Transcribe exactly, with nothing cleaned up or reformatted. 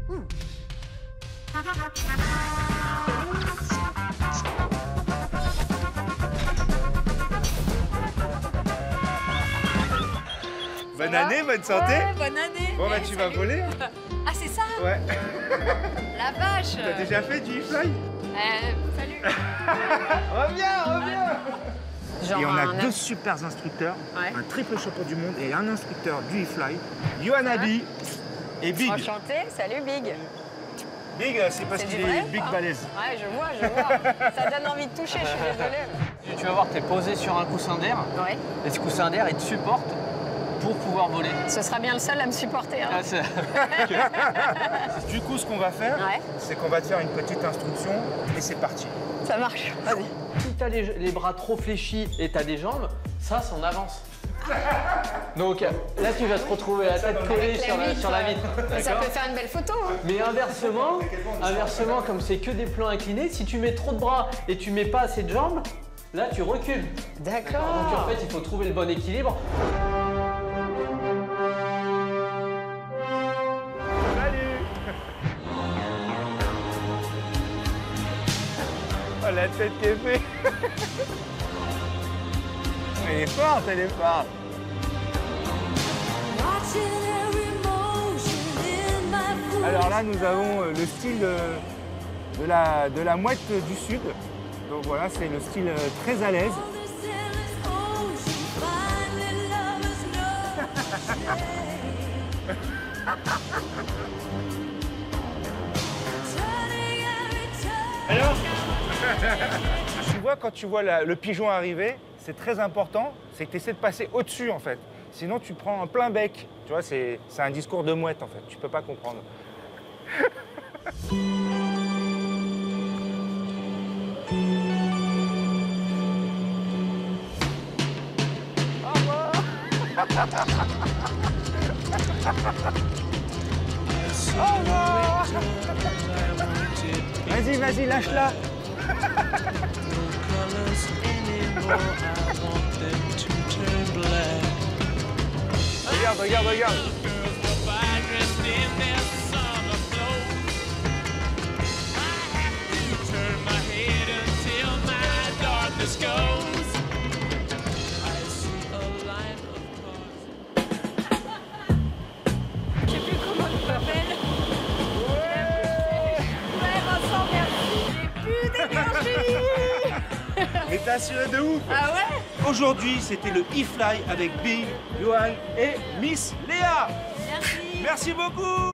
Bonne année, bonne santé. Ouais, bonne année. Bon, bah Ouais, tu salut. vas voler. Ah, c'est ça? Ouais. La vache. T'as déjà fait du e-fly? Euh, salut. Reviens, reviens. Genre Et on a un- deux super instructeurs, Ouais. un triple champion du monde et un instructeur du e-fly, Yohanabi et Big. Enchanté, salut Big. Big, c'est parce C'est qu'il du vrai est ou big pas? balèze. Ouais, je vois, je vois. Ça donne envie de toucher, je suis désolée. Tu vas voir, tu es posé sur un coussin d'air. Ouais. Et ce coussin d'air, il te supporte pour pouvoir voler. Ce sera bien le seul à me supporter. Hein. Ah, c'est- Du coup, ce qu'on va faire, Ouais. c'est qu'on va te faire une petite instruction et c'est parti. Ça marche, vas-y. Si tu as les, les bras trop fléchis et tu as des jambes, ça, c'est en avance. Donc là, tu vas te retrouver la tête collée Avec sur la, vitre, sur la ouais. vitre. Mais ça D'accord. peut faire une belle photo. Hein. Mais inversement, inversement, comme c'est que des plans inclinés, si tu mets trop de bras et tu mets pas assez de jambes, là, tu recules. D'accord. Donc en fait, il faut trouver le bon équilibre. Salut. Oh, la tête qui est faite. Elle est forte, elle est forte. Alors là, nous avons euh, le style euh, de la, de la mouette du sud. Donc voilà, c'est le style euh, très à l'aise. Alors, tu vois, quand tu vois la- le pigeon arriver, c'est très important, c'est que tu essaies de passer au-dessus en fait. Sinon, tu prends un plein bec. Tu vois, c'est c'est un discours de mouette en fait. Tu peux pas comprendre. Vas-y, vas-y, lâche-la. Regarde, regarde, regarde. Je sais plus comment tu t'appelles. Ouais, Vincent, merci. J'ai plus d'énergie. Mais t'es assuré de ouf. Ah ouais? Aujourd'hui, c'était le e-fly avec Big, Johan et Miss Léa. Merci. Merci beaucoup.